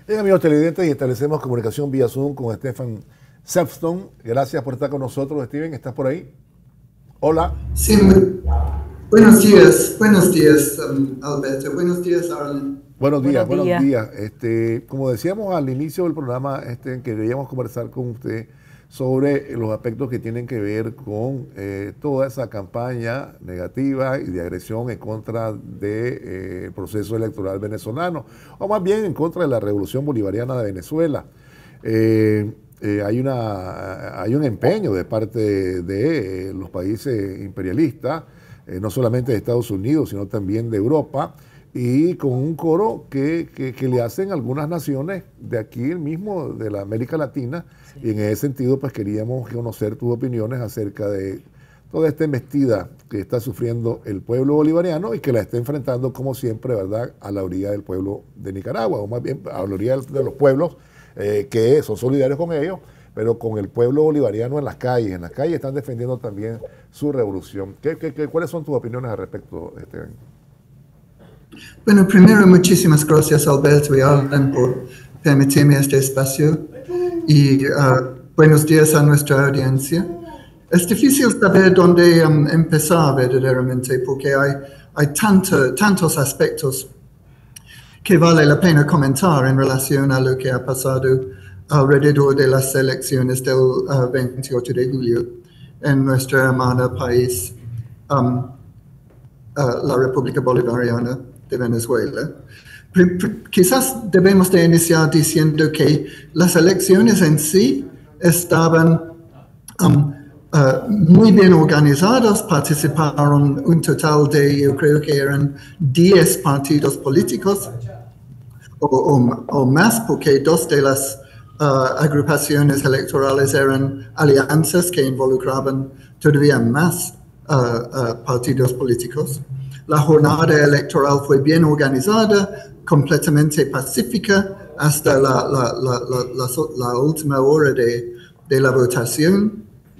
Bien, amigos televidentes, y establecemos comunicación vía Zoom con Stefan Sefton. Gracias por estar con nosotros, Steven. ¿Estás por ahí? Hola. Sí, buenos días, Alberto. Buenos días, Arlen. Buenos días, Buenos buenos días. días. Como decíamos al inicio del programa, queríamos conversar con usted sobre los aspectos que tienen que ver con toda esa campaña negativa y de agresión en contra del proceso electoral venezolano, o más bien en contra de la revolución bolivariana de Venezuela. Hay un empeño de parte de los países imperialistas, no solamente de Estados Unidos, sino también de Europa, y con un coro que le hacen algunas naciones de aquí mismo, de la América Latina, y en ese sentido pues queríamos conocer tus opiniones acerca de toda esta embestida que está sufriendo el pueblo bolivariano y que la está enfrentando como siempre, ¿verdad?, a la orilla del pueblo de Nicaragua, o más bien a la orilla de los pueblos que son solidarios con ellos, pero con el pueblo bolivariano en las calles. En las calles están defendiendo también su revolución. ¿Cuáles son tus opiniones al respecto, Esteban? Bueno, primero, muchísimas gracias, Alberto y Arlen, por permitirme este espacio. Y buenos días a nuestra audiencia. Es difícil saber dónde empezar verdaderamente, porque hay tantos aspectos que vale la pena comentar en relación a lo que ha pasado alrededor de las elecciones del 28 de julio en nuestro hermano país, la República Bolivariana de Venezuela. Quizás debemos de iniciar diciendo que las elecciones en sí estaban muy bien organizadas. Participaron un total de, yo creo que eran 10 partidos políticos o más, porque dos de las agrupaciones electorales eran alianzas que involucraban todavía más partidos políticos. La jornada electoral fue bien organizada, completamente pacífica, hasta la última hora de la votación.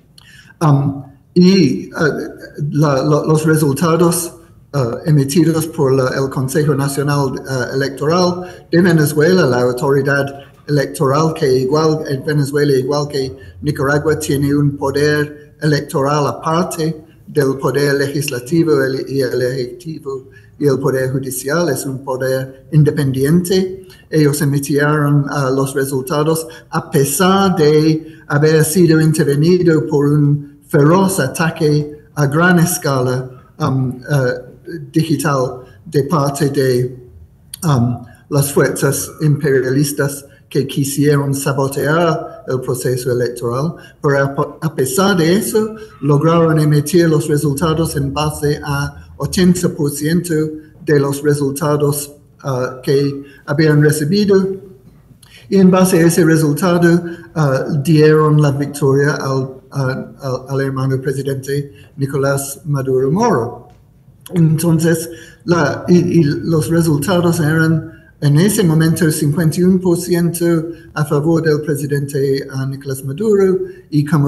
Los resultados emitidos por el Consejo Nacional Electoral de Venezuela, la autoridad electoral que igual en Venezuela, igual que Nicaragua, tiene un poder electoral aparte del poder legislativo y el ejecutivo y el poder judicial, es un poder independiente. Ellos emitieron los resultados a pesar de haber sido intervenido por un feroz ataque a gran escala digital de parte de las fuerzas imperialistas que quisieron sabotear el proceso electoral, pero a pesar de eso, lograron emitir los resultados en base a 80% de los resultados que habían recibido, y en base a ese resultado dieron la victoria al hermano presidente Nicolás Maduro Moro. Entonces, los resultados eran en ese momento 51% a favor del presidente Nicolás Maduro y como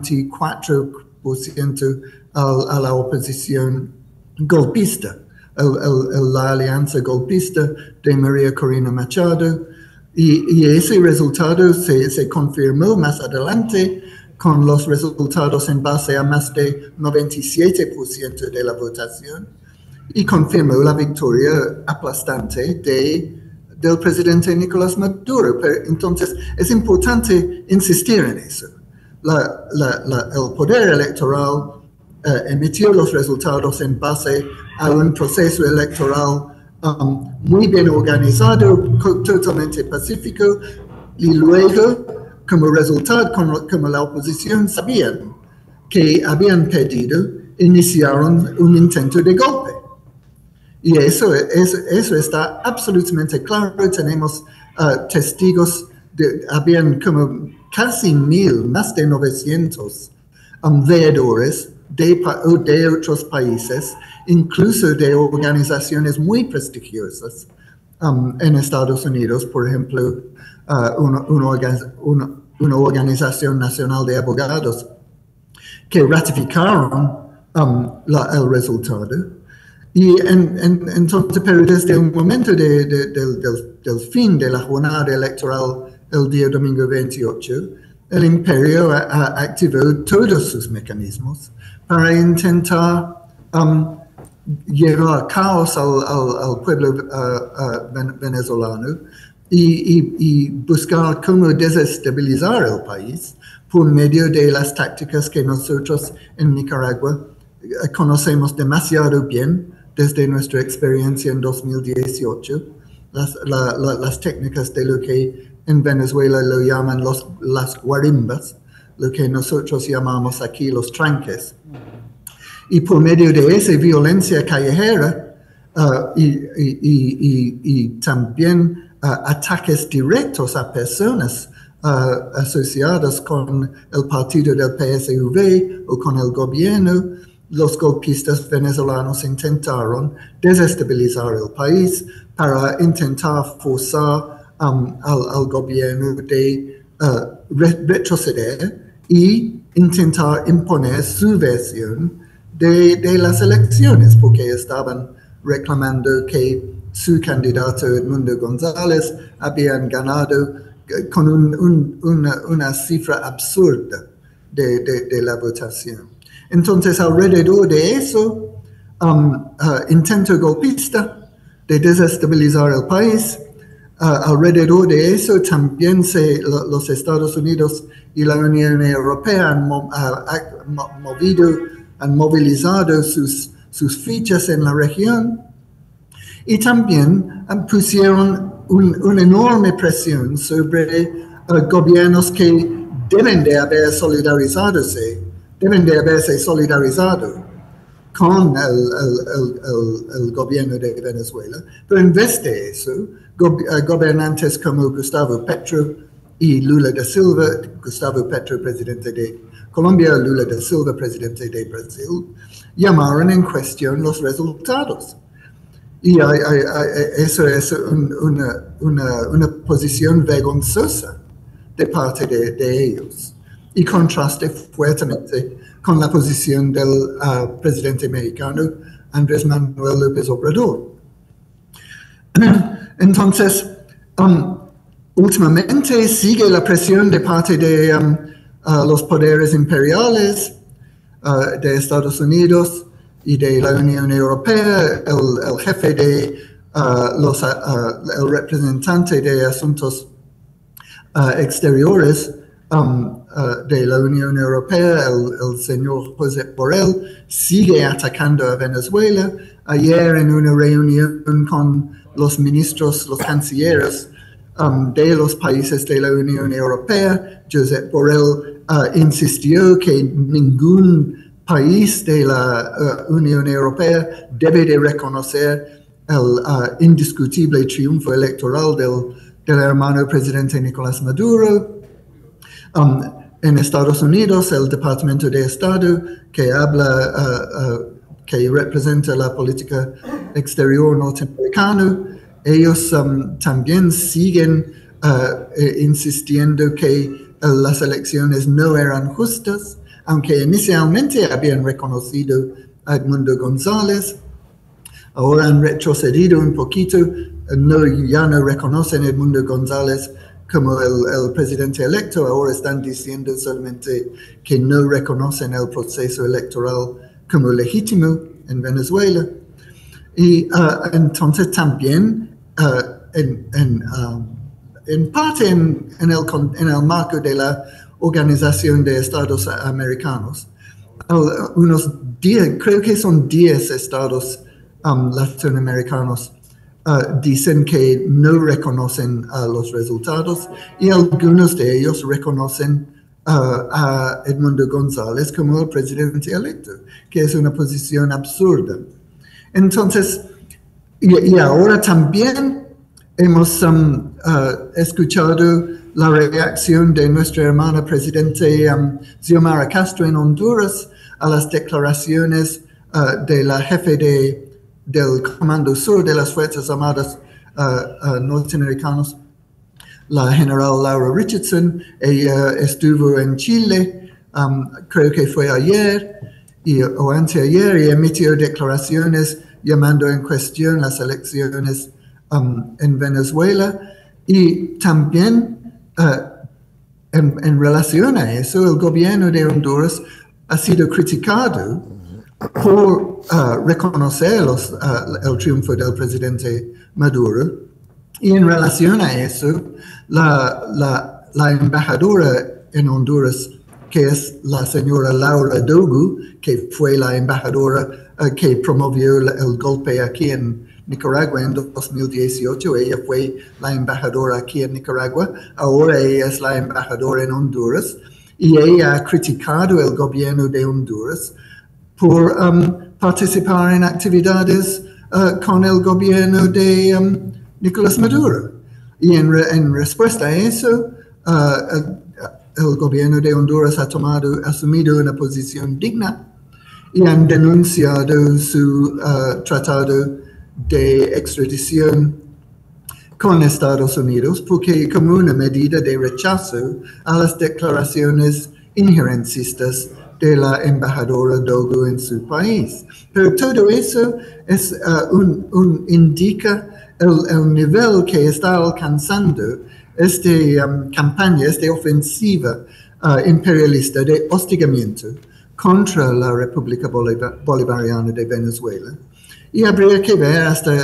44% a la oposición golpista, la alianza golpista de María Corina Machado. Y ese resultado se confirmó más adelante con los resultados en base a más de 97% de la votación, y confirmó la victoria aplastante del presidente Nicolás Maduro. Pero entonces es importante insistir en eso. El poder electoral emitió los resultados en base a un proceso electoral muy bien organizado, totalmente pacífico, y luego, como resultado, como la oposición sabían que habían pedido, iniciaron un intento de golpe. Y eso está absolutamente claro. Tenemos testigos, habían como casi 1,000, más de 900 veedores de otros países, incluso de organizaciones muy prestigiosas en Estados Unidos, por ejemplo, una organización nacional de abogados que ratificaron el resultado. Y entonces, pero desde el momento del fin de la jornada electoral, el día domingo 28, el imperio activó todos sus mecanismos para intentar llevar caos al pueblo venezolano y buscar cómo desestabilizar el país por medio de las tácticas que nosotros en Nicaragua conocemos demasiado bien desde nuestra experiencia en 2018, las técnicas de lo que en Venezuela lo llaman las guarimbas, lo que nosotros llamamos aquí los tranques. Y por medio de esa violencia callejera y también ataques directos a personas asociadas con el partido del PSV o con el gobierno, los golpistas venezolanos intentaron desestabilizar el país para intentar forzar al gobierno de retroceder y intentar imponer su versión de las elecciones, porque estaban reclamando que su candidato Edmundo González habían ganado con una cifra absurda de la votación. Entonces, alrededor de eso, intento golpista de desestabilizar el país, alrededor de eso también los Estados Unidos y la Unión Europea han movilizado sus fichas en la región y también pusieron una enorme presión sobre gobiernos que deben de haberse solidarizado con el gobierno de Venezuela, pero en vez de eso, gobernantes como Gustavo Petro y Lula da Silva, Gustavo Petro, presidente de Colombia, Lula da Silva, presidente de Brasil, llamaron en cuestión los resultados. Y eso es una posición vergonzosa de parte de ellos y contraste fuertemente con la posición del presidente mexicano Andrés Manuel López Obrador. Entonces, últimamente sigue la presión de parte de los poderes imperiales de Estados Unidos y de la Unión Europea. El jefe de el representante de asuntos exteriores de la Unión Europea, el señor Josep Borrell, sigue atacando a Venezuela. Ayer en una reunión con los ministros, los cancilleres de los países de la Unión Europea, Josep Borrell insistió que ningún país de la Unión Europea debe de reconocer el indiscutible triunfo electoral del hermano presidente Nicolás Maduro. En Estados Unidos, el Departamento de Estado, que representa la política exterior norteamericana, ellos también siguen insistiendo que las elecciones no eran justas, aunque inicialmente habían reconocido a Edmundo González. Ahora han retrocedido un poquito, ya no reconocen a Edmundo González como el presidente electo, ahora están diciendo solamente que no reconocen el proceso electoral como legítimo en Venezuela. Y entonces también, en parte en el marco de la Organización de Estados Americanos, unos 10, creo que son 10 estados latinoamericanos dicen que no reconocen los resultados y algunos de ellos reconocen a Edmundo González como el presidente electo, que es una posición absurda. Entonces, y ahora también hemos escuchado la reacción de nuestra hermana presidente Xiomara Castro en Honduras a las declaraciones de la jefe del Comando Sur de las Fuerzas Armadas norteamericanas, la general Laura Richardson. Ella estuvo en Chile, creo que fue ayer o anteayer, y emitió declaraciones llamando en cuestión las elecciones en Venezuela. Y también en relación a eso, el gobierno de Honduras ha sido criticado por reconocer el triunfo del presidente Maduro. Y en relación a eso, la embajadora en Honduras, que es la señora Laura Dogu, que fue la embajadora que promovió el golpe aquí en Nicaragua en 2018. Ella fue la embajadora aquí en Nicaragua. Ahora ella es la embajadora en Honduras. Y ella ha criticado el gobierno de Honduras por participar en actividades con el gobierno de Nicolás Maduro. Y en respuesta a eso, el gobierno de Honduras ha asumido una posición digna y han denunciado su tratado de extradición con Estados Unidos porque como una medida de rechazo a las declaraciones injerencistas de la embajadora Dogu en su país. Pero todo eso es, indica el nivel que está alcanzando esta campaña, esta ofensiva imperialista de hostigamiento contra la República Bolivariana de Venezuela. Y habría que ver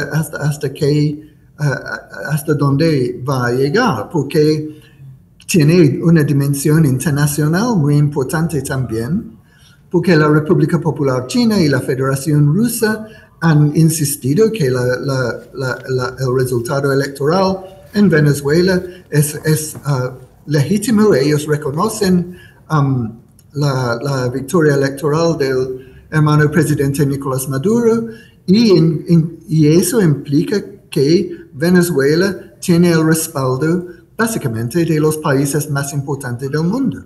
hasta dónde va a llegar, porque tiene una dimensión internacional muy importante también, porque la República Popular China y la Federación Rusa han insistido que el resultado electoral en Venezuela es legítimo. Ellos reconocen la victoria electoral del hermano presidente Nicolás Maduro y eso implica que Venezuela tiene el respaldo básicamente de los países más importantes del mundo.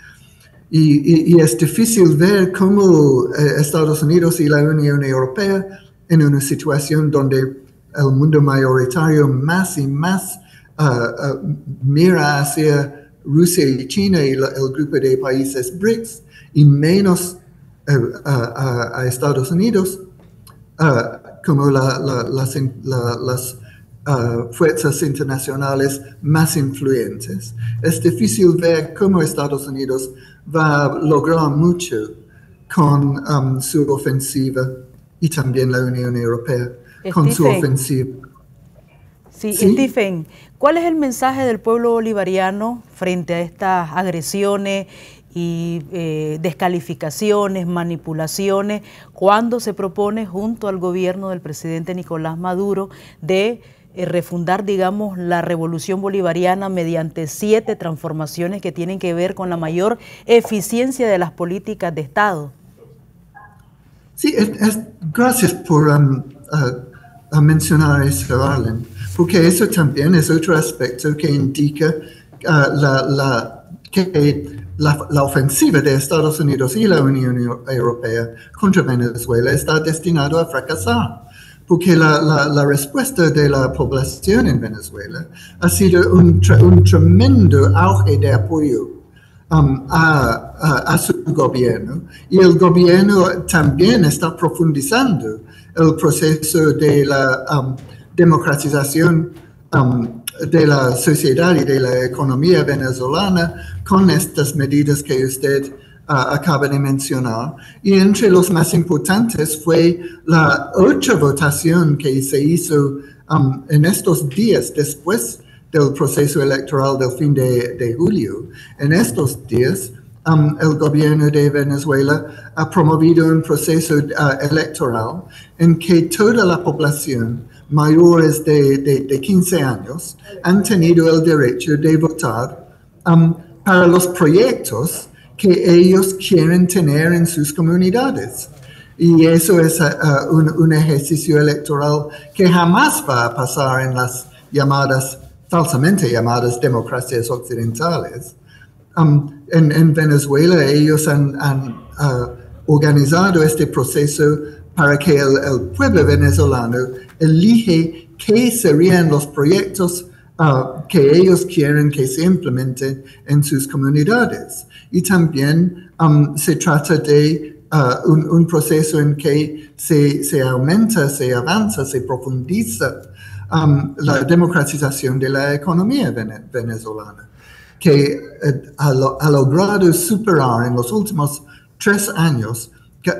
Y es difícil ver cómo Estados Unidos y la Unión Europea, en una situación donde el mundo mayoritario más y más mira hacia Rusia y China y el grupo de países BRICS, y menos a Estados Unidos, como las fuerzas internacionales más influyentes. Es difícil ver cómo Estados Unidos va a lograr mucho con su ofensiva y también la Unión Europea con su ofensiva. Sí, Stephen, ¿cuál es el mensaje del pueblo bolivariano frente a estas agresiones y descalificaciones, manipulaciones, cuando se propone junto al gobierno del presidente Nicolás Maduro de refundar, digamos, la revolución bolivariana mediante 7 transformaciones que tienen que ver con la mayor eficiencia de las políticas de Estado? Sí, gracias por mencionar eso, Arlen, porque eso también es otro aspecto que indica que la ofensiva de Estados Unidos y la Unión Europea contra Venezuela está destinado a fracasar, porque la respuesta de la población en Venezuela ha sido un tremendo auge de apoyo a su gobierno, y el gobierno también está profundizando el proceso de la democratización de la sociedad y de la economía venezolana con estas medidas que usted acaba de mencionar. Y entre los más importantes fue la otra votación que se hizo en estos días después del proceso electoral del fin de julio. En estos días, el gobierno de Venezuela ha promovido un proceso electoral en que toda la población mayores de 15 años han tenido el derecho de votar para los proyectos que ellos quieren tener en sus comunidades. Y eso es un ejercicio electoral que jamás va a pasar en las falsamente llamadas democracias occidentales. En Venezuela ellos han organizado este proceso para que el pueblo venezolano elige qué serían los proyectos que ellos quieren que se implementen en sus comunidades. Y también se trata de un proceso en que se aumenta, se avanza, se profundiza la democratización de la economía venezolana, que ha logrado superar en los últimos 3 años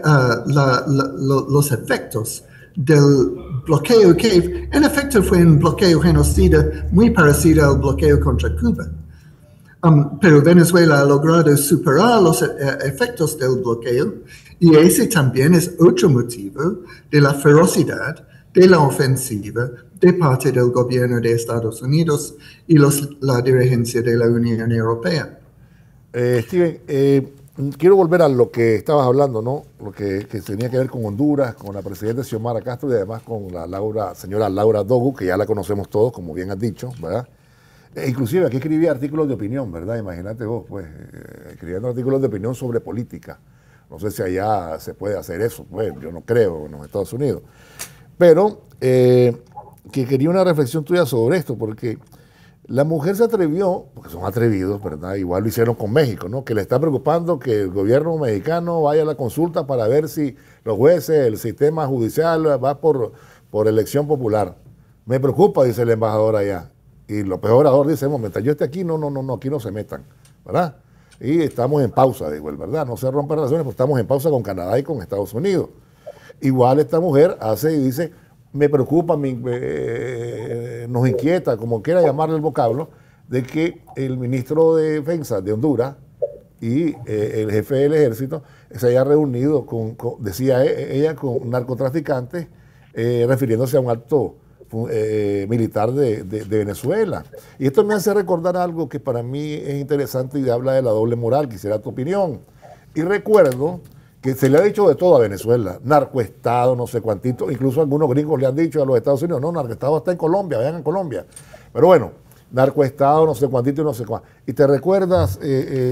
los efectos del bloqueo, que en efecto fue un bloqueo genocida muy parecido al bloqueo contra Cuba. Pero Venezuela ha logrado superar los efectos del bloqueo, y ese también es otro motivo de la ferocidad de la ofensiva de parte del gobierno de Estados Unidos y la dirigencia de la Unión Europea. Steven, quiero volver a lo que estabas hablando, ¿no? Lo que tenía que ver con Honduras, con la presidenta Xiomara Castro y además con la señora Laura Dogu, que ya la conocemos todos, como bien has dicho, ¿verdad? Inclusive aquí escribía artículos de opinión, ¿verdad? Imagínate vos, pues, escribiendo artículos de opinión sobre política. No sé si allá se puede hacer eso, pues, yo no creo en los Estados Unidos. Pero que quería una reflexión tuya sobre esto, porque la mujer se atrevió, porque son atrevidos, ¿verdad? Igual lo hicieron con México, ¿no? Que le está preocupando que el gobierno mexicano vaya a la consulta para ver si los jueces, el sistema judicial va por elección popular. Me preocupa, dice el embajador allá. Y López Obrador dice, mientras yo esté aquí, no, aquí no se metan, ¿verdad? Y estamos en pausa, digo, ¿verdad? No se rompen relaciones, porque estamos en pausa con Canadá y con Estados Unidos. Igual esta mujer hace y dice, me preocupa, nos inquieta, como quiera llamarle el vocablo, de que el ministro de Defensa de Honduras y el jefe del ejército se haya reunido decía ella, con narcotraficantes, refiriéndose a un acto militar de Venezuela. Y esto me hace recordar algo que para mí es interesante y habla de la doble moral. Quisiera tu opinión. Y recuerdo que se le ha dicho de todo a Venezuela, narcoestado, no sé cuantito, incluso algunos gringos le han dicho a los Estados Unidos, no, narcoestado está en Colombia, vayan a Colombia. Pero bueno, narcoestado, no sé cuantito y no sé cuánto. Y te recuerdas,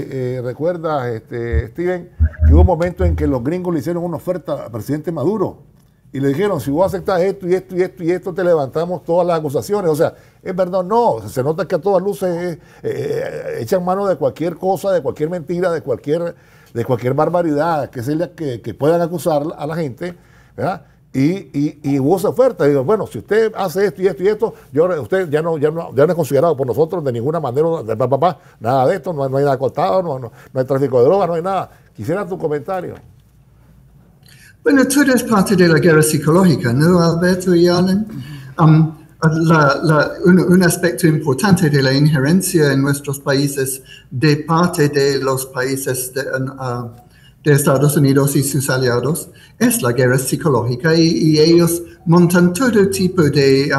Steven, que hubo un momento en que los gringos le hicieron una oferta al presidente Maduro y le dijeron, si vos aceptas esto y esto y esto y esto, te levantamos todas las acusaciones. O sea, es verdad, no, se nota que a todas luces echan mano de cualquier cosa, de cualquier mentira, de cualquier barbaridad que puedan acusar a la gente, ¿verdad? Y hubo esa oferta. Digo, bueno, si usted hace esto y esto y esto, usted ya no es considerado por nosotros de ninguna manera, nada de esto, no hay nada cortado, no hay tráfico de drogas, no hay nada. Quisiera tu comentario. Bueno, todo es parte de la guerra psicológica, ¿no, Alberto y Alan? Un aspecto importante de la injerencia en nuestros países de parte de los países de Estados Unidos y sus aliados es la guerra psicológica, y ellos montan todo tipo de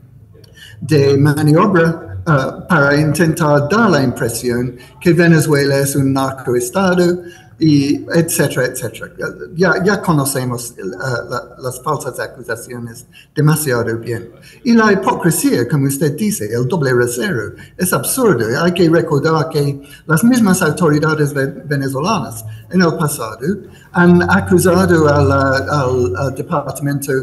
maniobra para intentar dar la impresión que Venezuela es un narcoestado, y etcétera, etcétera. Ya conocemos las falsas acusaciones demasiado bien. Y la hipocresía, como usted dice, el doble rasero, es absurdo. Hay que recordar que las mismas autoridades venezolanas en el pasado han acusado al Departamento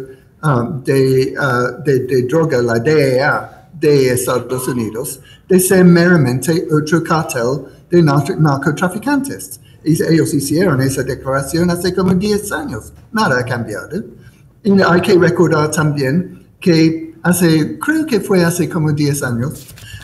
de Droga, la DEA, de Estados Unidos, de ser meramente otro cartel de narcotraficantes. Ellos hicieron esa declaración hace como 10 años. Nada ha cambiado. Y hay que recordar también que creo que fue hace como 10 años,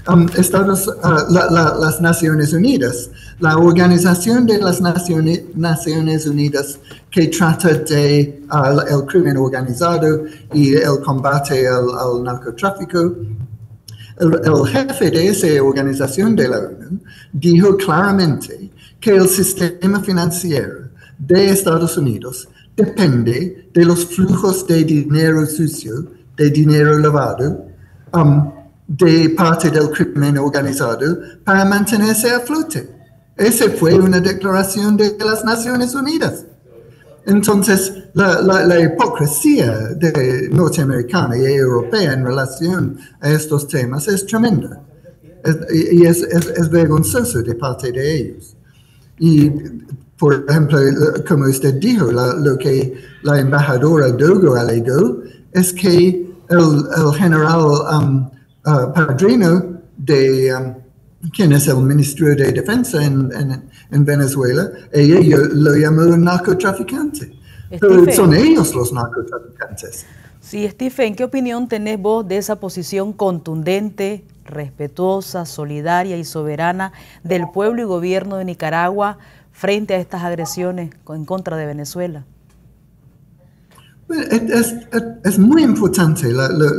las Naciones Unidas, la Organización de las Naciones Unidas que trata de el crimen organizado y el combate al narcotráfico, el jefe de esa organización de la ONU dijo claramente que el sistema financiero de Estados Unidos depende de los flujos de dinero sucio, de dinero lavado, de parte del crimen organizado para mantenerse a flote. Esa fue una declaración de las Naciones Unidas. Entonces, la hipocresía norteamericana y europea en relación a estos temas es tremenda. Y es vergonzoso de parte de ellos. Y, por ejemplo, como usted dijo, lo que la embajadora Dogu alegó es que el general Padrino de quien es el ministro de Defensa en Venezuela, ella lo llamó un narcotraficante. Pero son ellos los narcotraficantes. Sí, Stephen, ¿qué opinión tenés vos de esa posición contundente, respetuosa, solidaria y soberana del pueblo y gobierno de Nicaragua frente a estas agresiones en contra de Venezuela? Bueno, es muy importante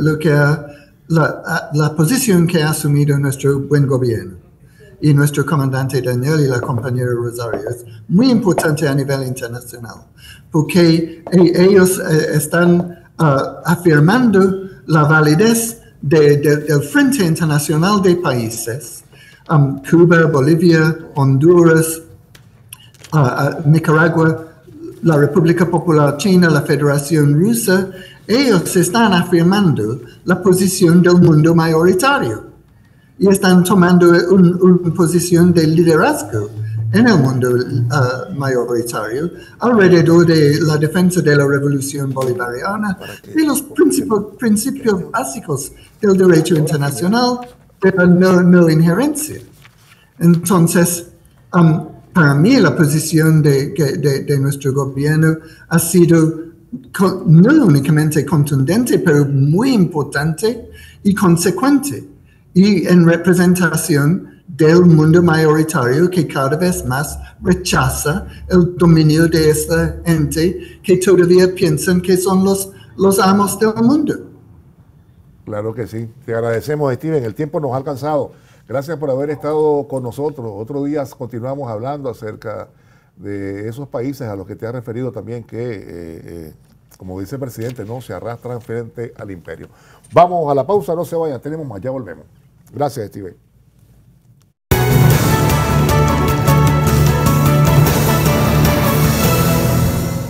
la posición que ha asumido nuestro buen gobierno y nuestro comandante Daniel y la compañera Rosario. Es muy importante a nivel internacional, porque ellos están afirmando la validez del Frente Internacional de Países, Cuba, Bolivia, Honduras, Nicaragua, la República Popular China, la Federación Rusa. Ellos están afirmando la posición del mundo mayoritario y están tomando una posición de liderazgo en el mundo mayoritario alrededor de la defensa de la revolución bolivariana, de los principios básicos del derecho internacional, de la no injerencia. Entonces, para mí la posición de nuestro gobierno ha sido no únicamente contundente, pero muy importante y consecuente, y en representación del mundo mayoritario que cada vez más rechaza el dominio de esta gente que todavía piensan que son los amos del mundo. Claro que sí. Te agradecemos, Steven. El tiempo nos ha alcanzado. Gracias por haber estado con nosotros. Otro día continuamos hablando acerca de esos países a los que te has referido también que, como dice el presidente, no se arrastran frente al imperio. Vamos a la pausa, no se vayan, tenemos más, ya volvemos. Gracias, Steven.